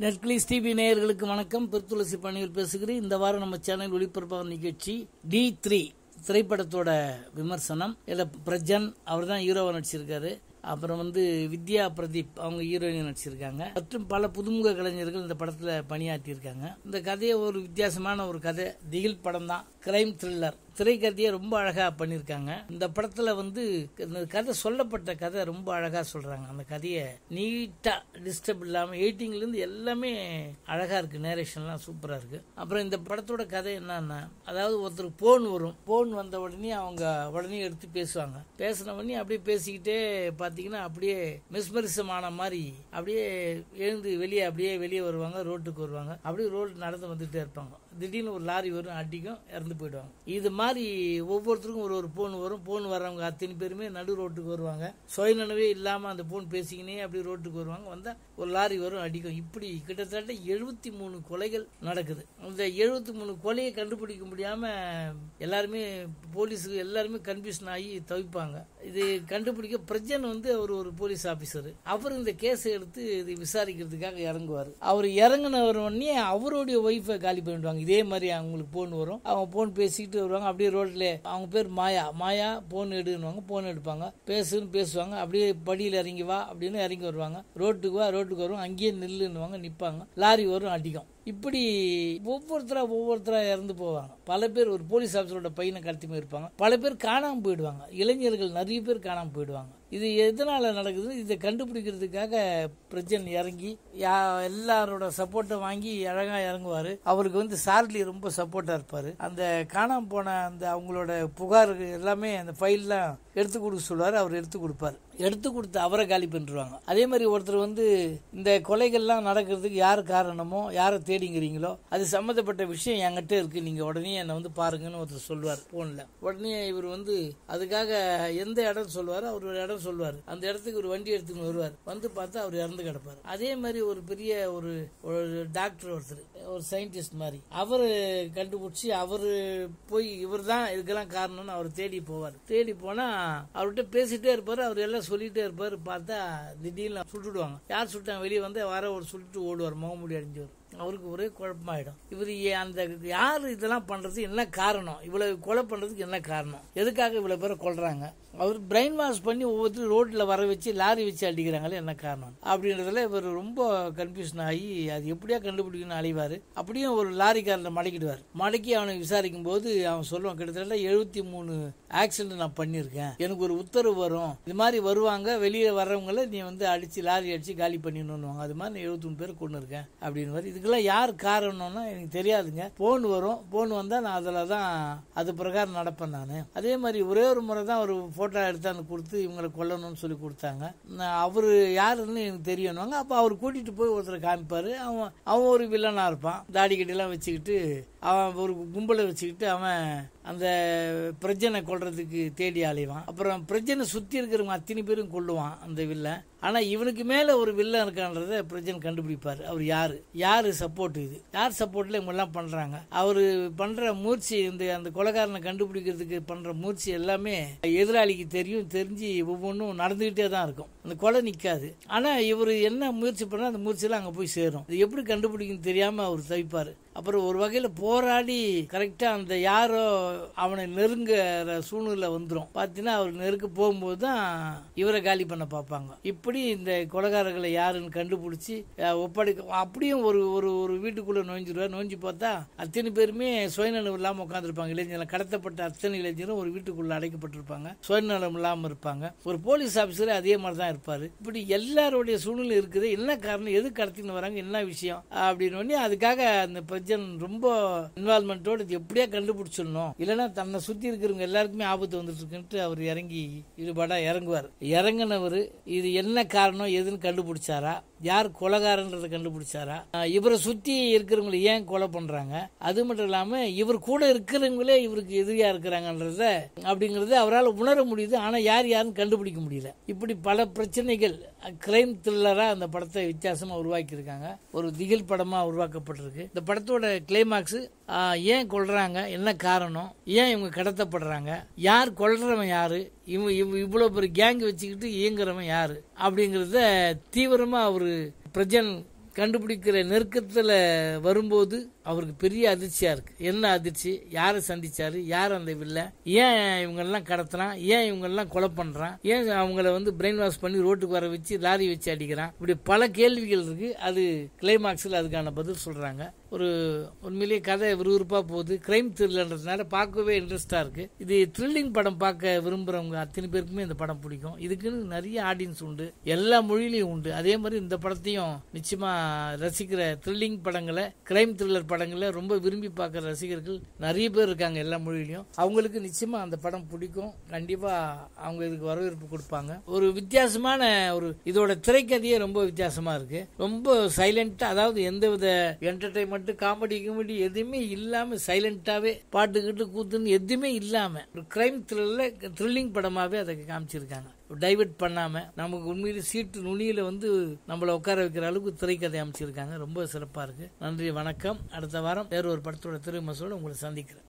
நெட்கிளிக்ஸ் TV நேயர்களுக்கு வணக்கம். பெருத்துளசி பணியில் பேசுகிறேன். இந்த வாரம் நம்ம சேனல் ஒளிபரப்பாகும் நிகழ்ச்சி D3 திரைப்படத்தோட விமர்சனம். இதில் பிரஜன் அவர் தான் ஹீரோவை நடிச்சிருக்காரு. அப்புறம் வித்யா பிரதீப் அவங்க ஹீரோயின் நடிச்சிருக்காங்க. மற்றும் பல புதுமுக கலைஞர்கள் இந்த படத்துல பணியாற்றி இருக்காங்க. இந்த கதையை ஒரு வித்தியாசமான ஒரு கதை, திகில் படம் தான், கிரைம் த்ரில்லர். திரைக்கதையை ரொம்ப அழகா பண்ணிருக்காங்க. இந்த படத்துல இந்த கதை சொல்லப்பட்ட கதை ரொம்ப அழகா சொல்றாங்க. அந்த கதையை நீட்டா டிஸ்டர்ப் இல்லாம எடிட்டிங்ல இருந்து எல்லாமே அழகா இருக்கு. நேரேஷன்லாம் சூப்பரா இருக்கு. அப்புறம் இந்த படத்தோட கதை என்னன்னா, அதாவது ஒருத்தருக்கு போன் வரும். போன் வந்த உடனே அவங்க உடனே எடுத்து பேசுவாங்க. பேசின உடனே அப்படியே பேசிக்கிட்டே பாத்தீங்கன்னா அப்படியே மெஸ்மரிசமான மாதிரி அப்படியே எழுந்து வெளியே வருவாங்க. ரோட்டுக்கு வருவாங்க. அப்படியே ரோடு நடந்து வந்துட்டே இருப்பாங்க. திடீர்னு ஒரு லாரி வரும், அடிக்கும், இறந்து போயிடுவாங்க. இது மாதிரி ஒவ்வொருத்தருக்கும் ஒரு போன் வரும். போன் வர்றவங்க அத்தனை பேருமே நடு ரோட்டுக்கு வருவாங்க. சுயநினைவே இல்லாம அந்த போன் பேசிக்கினே அப்படி ரோட்டுக்கு வருவாங்க. வந்தா ஒரு லாரி வரும், அடிக்கும். இப்படி கிட்டத்தட்ட 73 கொலைகள் நடக்குது. அந்த 73 கொலையை கண்டுபிடிக்க முடியாம எல்லாருமே போலீஸுக்கு எல்லாருமே கன்ஃபியூஷன் ஆகி தவிப்பாங்க. இது கண்டுபிடிக்க பிரஜன் அவர் ஒரு போலீஸ் ஆபீசர். அவர் இந்த கேஸை எடுத்து இது விசாரிக்கிறதுக்காக இறங்குவார். அவர் இறங்கினவர் உடனே அவருடைய ஒய்ஃபை காலி பண்ணிடுவாங்க. இதே மாதிரி அவங்களுக்கு போன் வரும். அவங்க போன் பேசிக்கிட்டு வருவாங்க. அப்படியே ரோட்ல அவங்க பேர் மாயா போன் எடுன்னுவாங்க. போன் எடுப்பாங்க, பேசுவாங்க. அப்படியே படியில் இறங்கி வா அப்படின்னு இறங்கி வருவாங்க. ரோட்டுக்கு வரும், அங்கேயே நில்லுன்னுவாங்க, நிப்பாங்க. லாரி வரும், அடிக்கும். இப்படி ஒவ்வொருத்தரா இறந்து போவாங்க. பல பேர் ஒரு போலீஸ் ஆபீசரோட பையனை கடத்தி போயிருப்பாங்க. பல பேர் காணாம போயிடுவாங்க. இளைஞர்கள் நிறைய பேர் காணாம போயிடுவாங்க. இது எதனால நடக்குது? இதை கண்டுபிடிக்கிறதுக்காக பிரஜன் இறங்கி எல்லாரோட சப்போர்ட்டை வாங்கி அழகா இறங்குவாரு. அவருக்கு சார்லி ரொம்ப சப்போர்ட்டா இருப்பாரு. அந்த காணாம போன அந்த அவங்களோட புகார் எல்லாமே அந்த ஃபைல்லாம் எடுத்து கொடுக்க சொல்லுவாரு. அவர் எடுத்து கொடுப்பாரு. எடுத்து கொடுத்து அவரை காலி பண்ணிடுவாங்க. அதே மாதிரி ஒருத்தர் இந்த கொலைகள்லாம் நடக்கிறதுக்கு யார் காரணமோ, யாரை தேடிங்கிறீங்களோ அது சம்பந்தப்பட்ட விஷயம் என்கிட்ட இருக்கு, நீங்க உடனே என்னை பாருங்கன்னு ஒருத்தர் சொல்லுவார் போன்ல. உடனே இவர் அதுக்காக எந்த இடம் சொல்லுவாரு, அவர் ஒரு இடம் சொல்லுவாரு. அந்த இடத்துக்கு ஒரு வண்டி எடுத்துன்னு வருவார். பார்த்தா அவர் இறந்து கிடப்பாரு. அதே மாதிரி ஒரு பெரிய ஒரு டாக்டர் ஒருத்தர், ஒரு சயின்டிஸ்ட் மாதிரி, அவரு கண்டுபிடிச்சி அவரு போய் இவர் தான் இதுக்கெல்லாம் காரணம்னு அவர் தேடி போவார். தேடி போனா அவர்கிட்ட பேசிட்டே இருப்பாரு. அவர் எல்லாம் சொல்லிட்டே இருப்பாரு. பார்த்தா திடீர்னு சுட்டுடுவாங்க. யார் சுட்டாங்க வெளியே ஒரு சுட்டு ஓடுவார், முகமூடி அடிஞ்சவர். அவருக்கு ஒரே குழப்பமாயிடும். இவர் அந்த யாரு இதெல்லாம் பண்றது, என்ன காரணம், இவ்வளவு கொலை பண்றதுக்கு என்ன காரணம், எதுக்காக இவ்வளவு பேரை கொல்றாங்க, அவர் பிரெயின் வாஷ் பண்ணி ஒவ்வொருத்தரும் ரோட்ல வர வச்சு லாரி வச்சு அடிக்கிறாங்களே, என்ன காரணம் அப்படின்றதுல இவர் ரொம்ப கன்ஃபியூஷன் ஆகி அது எப்படியா கண்டுபிடிக்கணும்னு அழிவாரு. அப்படியும் ஒரு லாரிக்காரனை மடக்கிடுவார். மடக்கி அவனை விசாரிக்கும் போது அவன் சொல்லுவான், கிட்டத்தட்ட 73 ஆக்சிடென்ட் நான் பண்ணிருக்கேன், எனக்கு ஒரு உத்தரவு வரும், இது மாதிரி வருவாங்க, வெளியே வர்றவங்களை நீ அடிச்சு லாரி அடிச்சு காலி பண்ணிடணும், அது மாதிரி நான் 73 பேர் கொண்டு இருக்கேன் அப்படின்னு. இதுக்கெல்லாம் யார் காரணம்னா எனக்கு தெரியாதுங்க. போன் வரும், போன் வந்தா நான் அதுலதான் அது பிரகாரம் நடப்பேன் நானு. அதே மாதிரி ஒரே ஒரு முறை தான் ஒரு போட்டோ எடுத்தாந்து கொடுத்து இவங்களை கொல்லணும்னு சொல்லி கொடுத்தாங்க. அவரு யாருன்னு எனக்கு தெரியணுவாங்க. அப்ப அவர் கூட்டிட்டு போய் ஒருத்தரை காமிப்பாரு. அவன் ஒரு வில்லனா இருப்பான். தாடி கட்டிலாம் வச்சுக்கிட்டு அவன் ஒரு கும்பலை வச்சுக்கிட்டு அவன் அந்த பிரஜனை கொல்றதுக்கு தேடி அலைவான். அப்புறம் பிரஜனை சுத்தி இருக்கிறவங்க அத்தனை பேரும் கொல்லுவான் அந்த வில்லன். ஆனா இவனுக்கு மேல ஒரு வில்லன் இருக்கான்றத பிரஜன் கண்டுபிடிப்பாரு. அவர் யாரு சப்போர்ட், இது யார் சப்போர்ட்ல இவங்க எல்லாம் பண்றாங்க. அவரு பண்ற முயற்சி, அந்த கொலைகாரனை கண்டுபிடிக்கிறதுக்கு பண்ற முயற்சி எல்லாமே எதிராளிக்கு தெரிஞ்சு ஒவ்வொன்றும் நடந்துகிட்டே தான் இருக்கும். அந்த கொலை நிக்காது. ஆனா இவர் என்ன முயற்சி பண்ணா அந்த முயற்சியெல்லாம் அங்க போய் சேரும். இது எப்படி கண்டுபிடிக்கும் தெரியாம அவர் தவிப்பாரு. அப்புறம் ஒரு வகையில போராடி கரெக்டா அந்த யாரோ அவனை நெருங்குற சூழ்நிலை வந்துடும். பாத்தீங்கன்னா அவர் நெருக்க போகும்போது தான் இவரை காலி பண்ண பார்ப்பாங்க. இப்படி இந்த கொலைகாரர்களை யாருன்னு கண்டுபிடிச்சு அப்படியும் ஒரு வீட்டுக்குள்ள நுழைஞ்சு பார்த்தா அத்தனை பேருமே சுயநலம் இல்லாம உட்காந்துருப்பாங்க. இளைஞர்கள் கடத்தப்பட்ட அத்தனை இளைஞரும் ஒரு வீட்டுக்குள்ள அடைக்கப்பட்டிருப்பாங்க, சுயநலம் இல்லாம இருப்பாங்க. ஒரு போலீஸ் ஆபீசர் அதே மாதிரி தான் இருப்பாரு. இப்படி எல்லாருடைய சூழ்நிலை இருக்குது. என்ன காரணம், எது கடத்தின்னு வராங்க, என்ன விஷயம் அப்படின்னு அதுக்காக அந்த ரொம்ப இன்வால்மெண்டோட எப்படியா கண்டுபிடிச்சிடணும், இல்லைன்னா தன்னை சுத்தி இருக்கிறவங்க எல்லாருக்குமே ஆபத்து வந்துட்டு இருக்குன்ட்டு அவர் இறங்கி ஈடுபாடா இறங்குவார். இறங்கினவர் இது என்ன காரணம் எதுன்னு கண்டுபிடிச்சாரா, யார் கொலைகாரன்றத கண்டுபிடிச்சாரா, இவரை சுத்தி இருக்கிறவங்களை ஏன் கொலை பண்றாங்க, அது மட்டும் இல்லாம இவர் கூட இருக்கிறவங்களே இவருக்கு எதிரியா இருக்கிறாங்கன்றத அப்படிங்கறது அவரால் உணர முடியுது. ஆனா யாருன்னு கண்டுபிடிக்க முடியல. இப்படி பல பிரச்சனைகள் கிரைம் த்ரில்லரா அந்த படத்தை வித்தியாசமா உருவாக்கி இருக்காங்க. ஒரு திகில் படமா உருவாக்கப்பட்டிருக்கு. இந்த படத்தோட கிளைமாக்ஸ் ஏன் கொல்றாங்க, என்ன காரணம், ஏன் இவங்க கடத்தப்படுறாங்க, யார் கொல்றவன் யாரு, இவ்வளவு பெரிய கேங் வச்சுக்கிட்டு இயங்குறவன் யாரு அப்படிங்கறத தீவிரமா அவரு பிரஜன் கண்டுபிடிக்கிற நெருக்கத்துல வரும்போது அவருக்கு பெரிய அதிர்ச்சியா இருக்கு. என்ன அதிர்ச்சி? யாரை சந்திச்சாரு, யார் அந்த வில்ல, ஏன் இவங்க எல்லாம் கடத்துறான், ஏன் இவங்க எல்லாம் கொலை பண்றான், ஏன் அவங்கள பிரெயின் வாஷ் பண்ணி ரோட்டுக்கு வர வச்சு லாரி வச்சு அடிக்கிறான், இப்படி பல கேள்விகள் இருக்கு. அது கிளைமாக்ஸ்ல அதுக்கான பதில் சொல்றாங்க. ஒரு உண்மையிலேயே கதை விறுவிறுப்பா போகுது. கிரைம் த்ரில்லர்ன்றதுனால பார்க்கவே இன்ட்ரெஸ்டா இருக்கு. இது த்ரில்லிங் படம் பார்க்க விரும்புறவங்க அத்தனை பேருக்குமே இந்த படம் பிடிக்கும். இதுக்குன்னு நிறைய ஆடியன்ஸ் உண்டு, எல்லா மொழியிலையும் உண்டு. அதே மாதிரி இந்த படத்தையும் நிச்சயமா ரசிக்கிற த்ரில்லிங் படங்களை, கிரைம் த்ரில்லர் படங்களை ரொம்ப விரும்பி பார்க்கிற ரசிகர்கள் நிறைய பேர் இருக்காங்க எல்லா மொழியிலையும். அவங்களுக்கு நிச்சயமா அந்த படம் பிடிக்கும். கண்டிப்பா அவங்க இதுக்கு வரவேற்பு கொடுப்பாங்க. ஒரு வித்தியாசமான இதோட திரைக்கதையே ரொம்ப வித்தியாசமா இருக்கு. ரொம்ப சைலண்டா, அதாவது எந்தவித என்டர்டைன்மெண்ட் காமெடி எதுவுமே இல்லாம சைலண்டாவே பாட்டுக்கிட்டு கூத்துன்னு எதுவுமே இல்லாம ஒரு கிரைம் த்ரில்லிங் படமாவே அதை காமிச்சிருக்காங்க. டைவர்ட் பண்ணாம நமக்கு உண்மையிலே சீட்டு நுனியில நம்மள உட்கார வைக்கிற அளவுக்கு திரைக்கதை அமைச்சிருக்காங்க. ரொம்ப சிறப்பா இருக்கு. நன்றி, வணக்கம். அடுத்த வாரம் வேற ஒரு படத்தோட திரைமசோட உங்களை சந்திக்கிறேன்.